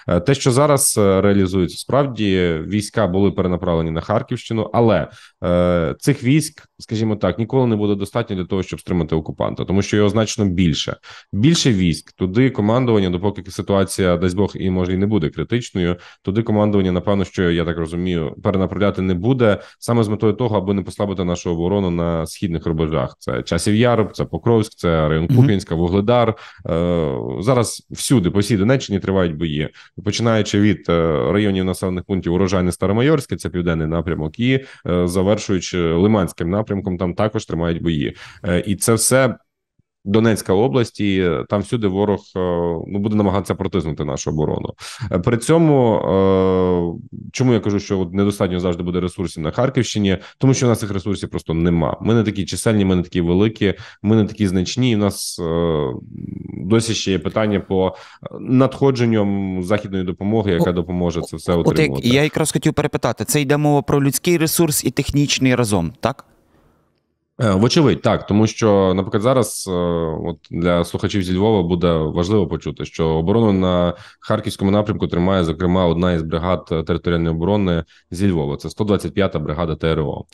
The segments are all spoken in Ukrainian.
Те, що зараз реалізується, справді війська були перенаправлені на Харківщину, але цих військ, скажімо так, ніколи не буде достатньо для того, щоб стримати окупанта, тому що його значно більше. Більше військ, туди командування, допоки ситуація, дасть Бог, і може і не буде критичною, туди командування, напевно, що, я так розумію, перенаправляти не буде, саме з метою того, аби не послабити нашу оборону на східних рубежах. Це Часів Яр, це Покровськ, це район Куп'янська, Вугледар. Зараз всюди, по всій Донеччині тривають бої. Починаючи від районів населених пунктів Урожайне, Старомайорське, це південний напрямок, і завершуючи Лиманським напрямком, там також тримають бої. І це все Донецька область, і там всюди ворог буде намагатися протиснути нашу оборону. При цьому, чому я кажу, що недостатньо завжди буде ресурсів на Харківщині, тому що у нас цих ресурсів просто нема. Ми не такі чисельні, ми не такі великі, ми не такі значні, і у нас досі ще є питання по надходженням західної допомоги, яка допоможе це все отримувати. Я якраз хотів перепитати, це йде мова про людський ресурс і технічний разом, так? Вочевидь, так, тому що, наприклад, зараз для слухачів зі Львова буде важливо почути, що оборону на Харківському напрямку тримає, зокрема, одна із бригад територіальної оборони зі Львова. Це 125-та бригада ТРО.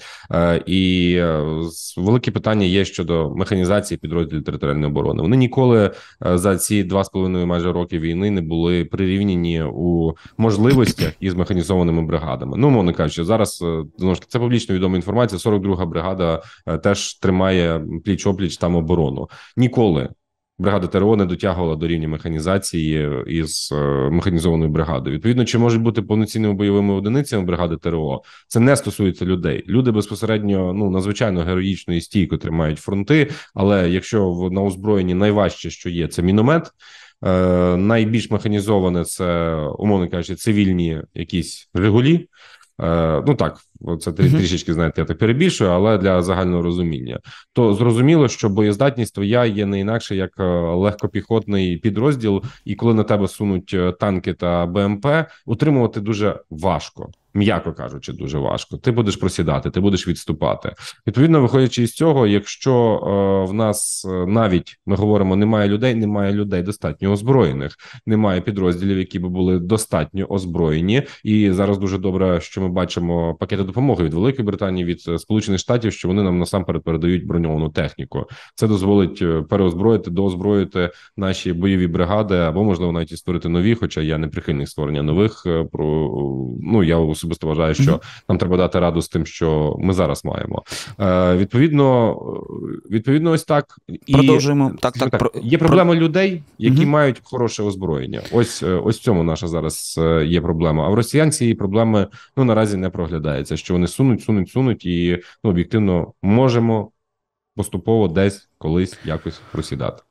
І велике питання є щодо механізації підрозділів територіальної оборони. Вони ніколи за ці 2,5 майже роки війни не були прирівняні у можливостях із механізованими бригадами. Ну, мовно кажучи, зараз, знову ж таки, це публічно відома інформація, 42-га бригада теж тримає пліч-опліч там оборону. Ніколи бригада ТРО не дотягувала до рівня механізації із механізованою бригадою. Відповідно, чи можуть бути повноцінними бойовими одиницями бригади ТРО? Це не стосується людей. Люди безпосередньо, надзвичайно героїчно і стійко тримають фронти, але якщо на озброєнні найважче, що є, це міномет, найбільш механізоване це, умовно кажучи, цивільні якісь «Жигулі». Так, це трішечки, знаєте, я так перебільшую, але для загального розуміння. То зрозуміло, що боєздатність твоя є не інакше, як легкопіхотний підрозділ, і коли на тебе сунуть танки та БМП, утримувати дуже важко. М'яко кажучи, дуже важко. Ти будеш просідати, ти будеш відступати. Відповідно, виходячи із цього, якщо в нас навіть, ми говоримо, немає людей достатньо озброєних, немає підрозділів, які би були достатньо озброєні. І зараз дуже добре, що ми бачимо пакети допомоги від Великої Британії, від Сполучених Штатів, що вони нам насамперед передають броньовану техніку. Це дозволить переозброїти, доозброїти наші бойові бригади, або, можливо, навіть і створити нові, хоча я не прихильник створення нових. Я особисто вважаю, що нам треба дати раду з тим, що ми зараз маємо. Відповідно, ось так. Продовжуємо. Є проблема людей, які мають хороше озброєння. Ось в цьому наша зараз є проблема. А в росіян цієї проблеми наразі не проглядається, що вони сунуть і об'єктивно можемо поступово десь колись якось просідати.